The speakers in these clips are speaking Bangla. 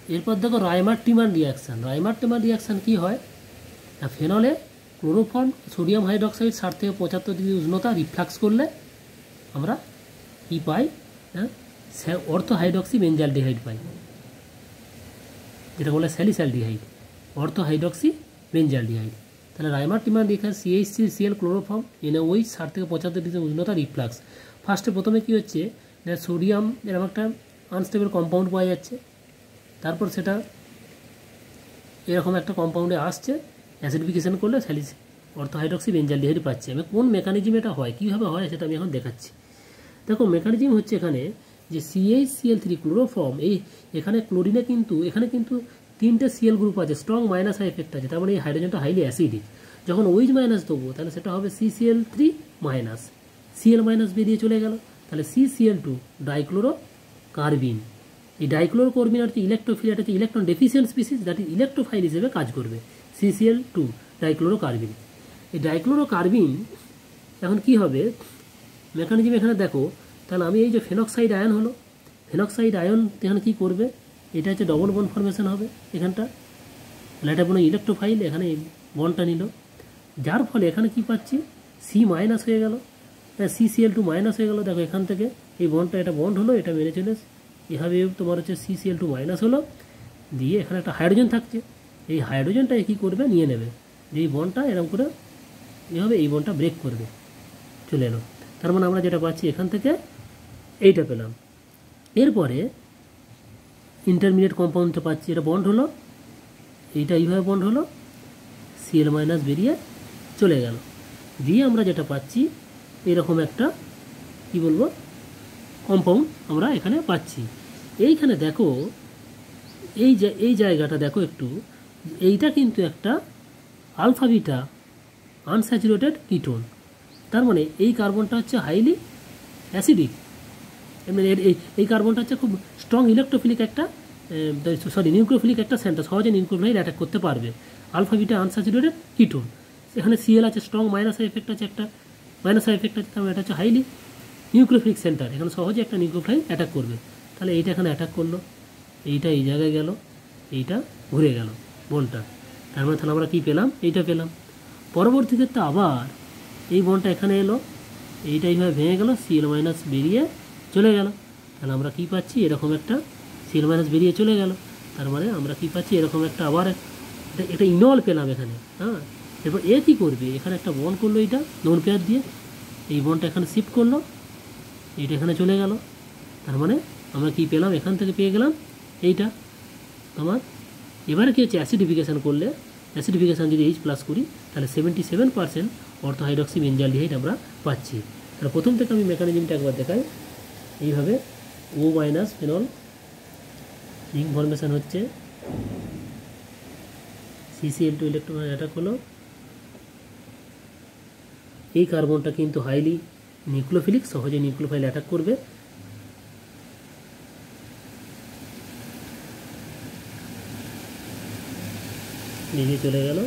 এরপর দেখো রাইমার-টিমার রিয়াকশান কি হয় না, ফেনলে ক্লোরোফর্ম সোডিয়াম হাইড্রক্সাইড 60 থেকে 75 ডিগ্রি উষ্ণতা রিফ্লাক্স করলে আমরা কি পাই না, অর্থো হাইড্রক্সি বেঞ্জালডিহাইড পাই, যেটা বলে স্যালিসালডিহাইড, অর্থো হাইড্রক্সি বেঞ্জালডিহাইড। তাহলে রাইমার-টিমার রিয়াকশান CH3Cl ক্লোরোফর্ম NaOH 60 থেকে 75 ডিগ্রি উষ্ণতা রিফ্লাক্স। ফার্স্টে প্রথমে কী হচ্ছে না, সোডিয়াম এরকম একটা আনস্টেবল কম্পাউন্ড পাওয়া যাচ্ছে, তারপর সেটা এরকম একটা কম্পাউন্ডে আসছে, অ্যাসিডিফিকেশন করলে অর্থো হাইড্রক্সি বেঞ্জালডিহাইড পাচ্ছে। আমি কোন মেকানিজম এটা হয়, কীভাবে হয় সেটা আমি এখন দেখাচ্ছি। দেখো মেকানিজম হচ্ছে এখানে যে CH3Cl ক্লোরোফর্ম, এখানে ক্লোরিনে কিন্তু এখানে কিন্তু 3টে Cl গ্রুপ আছে, স্ট্রং মাইনাস এফেক্ট আছে, তার মানে এই হাইড্রোজেনটা হাইলি অ্যাসিডিক। যখন OH মাইনাস দেবো তাহলে সেটা হবে CCl3 মাইনাস, Cl মাইনাস বেরিয়ে চলে গেল, তাহলে CCl2 ডাইক্লোরো কার্বিন। এই ডাইক্লোরো কার্বিন হচ্ছে ইলেকট্রোফিল, এটা হচ্ছে electron deficient species, that is electrophile হিসেবে কাজ করবে CCl2 ডাইক্লোরো কার্বিন। এই ডাইক্লোরো কার্বিন এখন কি হবে মেকানিজম এখানে দেখো, তাহলে আমি এই যে ফেনক্সাইড আয়ন হলো, ফেনক্সাইড আয়ন এখানে কী করবে, এটা হচ্ছে ডবল বন্ড ফর্মেশন হবে এখানটা, তাহলে এটা কোনো ইলেকট্রোফাইল এখানে বন্ডটা নিল, যার ফলে এখানে কি পাচ্ছি C মাইনাস হয়ে গেল, CCl2 মাইনাস হয়ে গেল। দেখো এখান থেকে এই বন্ডটা, এটা বন্ড হলো, এটা মেনে চলে এভাবে তোমার হচ্ছে CCl2 মাইনাস হলো, দিয়ে এখানে একটা হাইড্রোজেন থাকছে, এই হাইড্রোজেনটাকে কী করবে নিয়ে নেবে, যে এই বন্ডটা এরকম করে এভাবে এই বন্ডটা ব্রেক করবে, চলে এলো। তার মানে আমরা যেটা পাচ্ছি এখান থেকে এইটা পেলাম। এরপরে ইন্টারমিডিয়েট কম্পাউন্ডটা পাচ্ছি, এটা বন্ড হলো, এইটা এইভাবে বন্ড হলো, Cl মাইনাস বেরিয়ে চলে গেল, দিয়ে আমরা যেটা পাচ্ছি এরকম একটা কি বলবো কম্পাউন্ড আমরা এখানে পাচ্ছি। এইখানে দেখো এই জায়গাটা দেখো একটু, এইটা কিন্তু একটা আলফা বিটা আনস্যাচুরেটেড কিটোন, তার মানে এই কার্বনটা হচ্ছে হাইলি অ্যাসিডিক, এই কার্বনটা হচ্ছে খুব স্ট্রং ইলেকট্রোফিলিক একটা নিউক্লিওফিলিক একটা সেন্টার, সহজে নিউক্লিওফাইল অ্যাটাক করতে পারবে, আলফা বিটা আনস্যাচুরেটেড কিটোন। এখানে Cl আছে, স্ট্রং মাইনাস এফেক্ট আছে, একটা মাইনাস এফেক্ট আছে, তার মানে এটা হচ্ছে হাইলি নিউক্লিওফিলিক সেন্টার, এখানে সহজে একটা নিউক্লিওফাইল অ্যাটাক করবে। তাহলে এইটা এখানে অ্যাটাক করলো, এইটা এই জায়গায় গেল, এইটা ঘুরে গেল বনটা, তার মানে তাহলে আমরা কী পেলাম, এইটা পেলাম। পরবর্তী ক্ষেত্রে আবার এই বনটা এখানে এলো, এইটা এইভাবে ভেঙে গেল, Cl মাইনাস বেরিয়ে চলে গেল, তাহলে আমরা কী পাচ্ছি এরকম একটা Cl মাইনাস বেরিয়ে চলে গেল, তার মানে আমরা কী পাচ্ছি এরকম একটা আবার একটা ইনল পেলাম এখানে। হ্যাঁ, এরপর এ কী করবে, এখানে একটা বন্ড করলো, এইটা লোন পেয়ার দিয়ে এই বন্ডটা এখানে শিফট করলো, এইটা এখানে চলে গেল, তার মানে আমরা কী পেলাম এখান থেকে পেয়ে গেলাম এইটা তোমার। এবারে কী হচ্ছে অ্যাসিডিফিকেশান করলে, অ্যাসিডিফিকেশান যদি H+ করি তাহলে 77% অর্থো হাইড্রক্সি বেঞ্জালডিহাইড আমরা পাচ্ছি। তাহলে প্রথম থেকে আমি মেকানিজমটা একবার দেখাই, এইভাবে O minus phenol ring formation হচ্ছে, CCl2 ইলেকট্রন অ্যাটাক হলো, এই কার্বনটা কিন্তু হাইলি নিউক্লিওফিলিক, সহজে নিউক্লিওফাইল অ্যাটাক করবে, বেরিয়ে চলে গেল,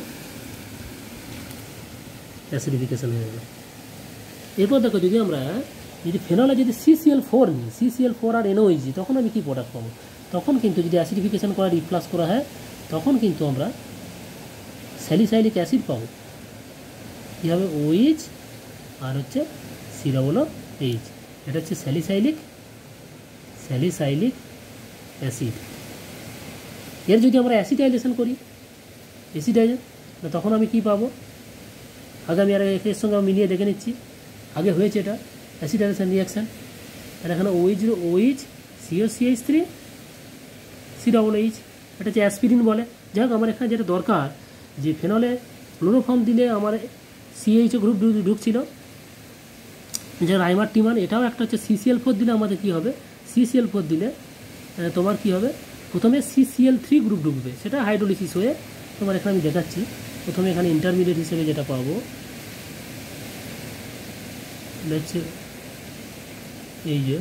অ্যাসিডিফিকেশান হয়ে গেল। এরপর দেখো যদি ফেনলে যদি CCl4 নিই, CCl4 আর NOH, তখন আমি কী প্রোডাক্ট পাবো, তখন কিন্তু যদি অ্যাসিডিফিকেশান করা রিপ্লাস করা হয় তখন কিন্তু আমরা স্যালিসাইলিক অ্যাসিড পাবো, কী হবে OH আর হচ্ছে সিরা বলো H, এটা হচ্ছে স্যালিসাইলিক অ্যাসিড। এর যদি আমরা অ্যাসিডাইজেশন করি, তখন আমি কি পাবো, আগে আমি আর এর সঙ্গে মিলিয়ে দেখে নিচ্ছি, আগে হয়েছে এটা অ্যাসিডাইজেশন রিয়াকশান, আর এখানে OH COCH3 COOH, এটা হচ্ছে অ্যাসপিরিন বলে। যাই হোক আমার এখানে যেটা দরকার, যে ফেনলে ক্লোরোফর্ম দিলে আমার CH গ্রুপ ঢুকছিল, যে রাইমার-টিমার, এটাও একটা হচ্ছে CCl4 দিলে আমাদের কী হবে, CCl4 দিলে তোমার কী হবে, প্রথমে CCl3 গ্রুপ ঢুকবে, সেটা হাইড্রোলিসিস হয়ে তোমার এখানে আমি দেখাচ্ছি। প্রথমে এখানে ইন্টারমিডিয়েট হিসেবে যেটা পাবো হচ্ছে এই যে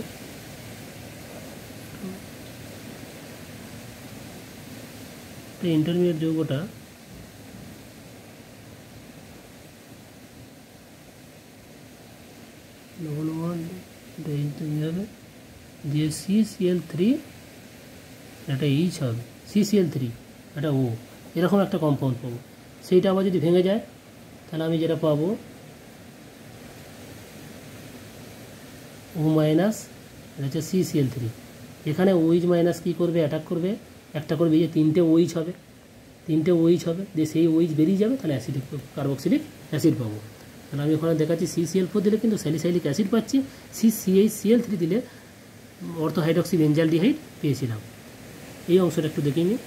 ইন্টারমিডিয়েট যৌগটা হবে যে CCl3 এটা H হবে, CCl3 এটা ও, এরকম একটা কম্পাউন্ড পাবো। সেইটা আবার যদি ভেঙে যায় তাহলে আমি যেটা পাবো ও মাইনাস, এটা হচ্ছে CCl3। এখানে OH মাইনাস কী করবে, অ্যাটাক করবে, একটা করবে, এই যে 3টে OH হবে, 3টে OH হবে, দিয়ে সেই OH বেরিয়ে যাবে, তাহলে অ্যাসিডিক কার্বক্সিলিক অ্যাসিড পাবো। তাহলে আমি ওখানে দেখাচ্ছি CCl4 দিলে কিন্তু স্যালিসাইলিক অ্যাসিড পাচ্ছি, CHCl3 দিলে অর্থো হাইড্রক্সি বেঞ্জালডিহাইড পেয়েছিলাম। এই অংশটা একটু দেখে নিই,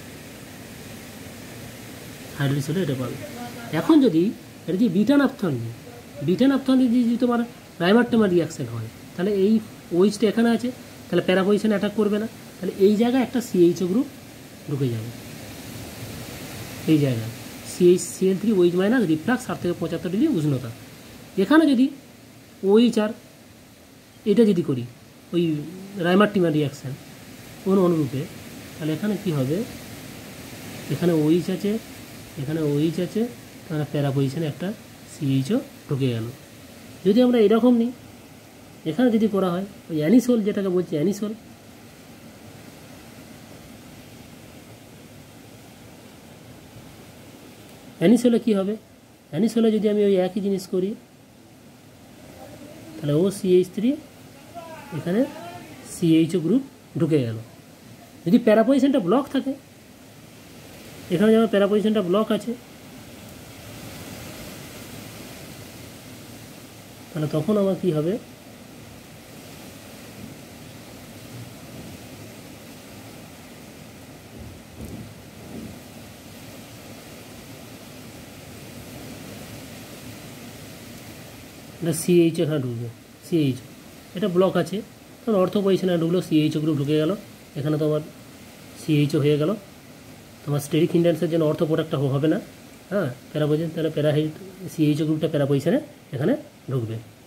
হাইড্রোলিস হলে এটা পাবে। এখন যদি এটা যদি বিটা নাপথন নিই, বিটা নাপথন যদি তোমার রাইমার টেমার রিয়াকশান হয়, তাহলে এই OHটা এখানে আছে, তাহলে প্যারা পজিশনে অ্যাটাক করবে না, তাহলে এই জায়গায় একটা CHO গ্রুপ ঢুকে যাবে, এই জায়গায় CHCl3 OH মাইনাস রিফ্লাক্স 60 থেকে 75 ডিগ্রি উষ্ণতা। এখানে যদি OH আর এটা যদি করি ওই রাইমার টিমার রিয়াকশান অনুরূপে, তাহলে এখানে কি হবে, এখানে OH আছে, এখানে OH আছে, তাহলে প্যারা পজিশনে একটা CHO ঢুকে গেল। যদি আমরা এরকম নিই, এখানে যদি করা হয় ওই অ্যানিসোল, যেটাকে বলছি অ্যানিসোল, অ্যানিসোলে কী হবে, অ্যানিসোলে যদি আমি ওই একই জিনিস করি তাহলে OCH3 এখানে CHO গ্রুপ ঢুকে গেল। যদি প্যারা পজিশনটা ব্লক থাকে, এখানে যেমন প্যারা পজিশনটা ব্লক আছে, তাহলে তখন আমার কী হবে, এটা CH এখানে ঢুকবে, CH এটা ব্লক আছে, কারণ অর্থ পজিশনে ঢুকলো, CHO গ্রুপ ঢুকে গেল, এখানে তো আমার CHO হয়ে গেল, তোমার স্টেরিক হিন্ড্যান্সের জন্য অর্থ প্রোডাক্টটা হবে না, হ্যাঁ প্যারা পজিশন, তাহলে প্যারাহাইড CHO গ্রুপটা প্যারা পজিশনে এখানে ঢুকবে।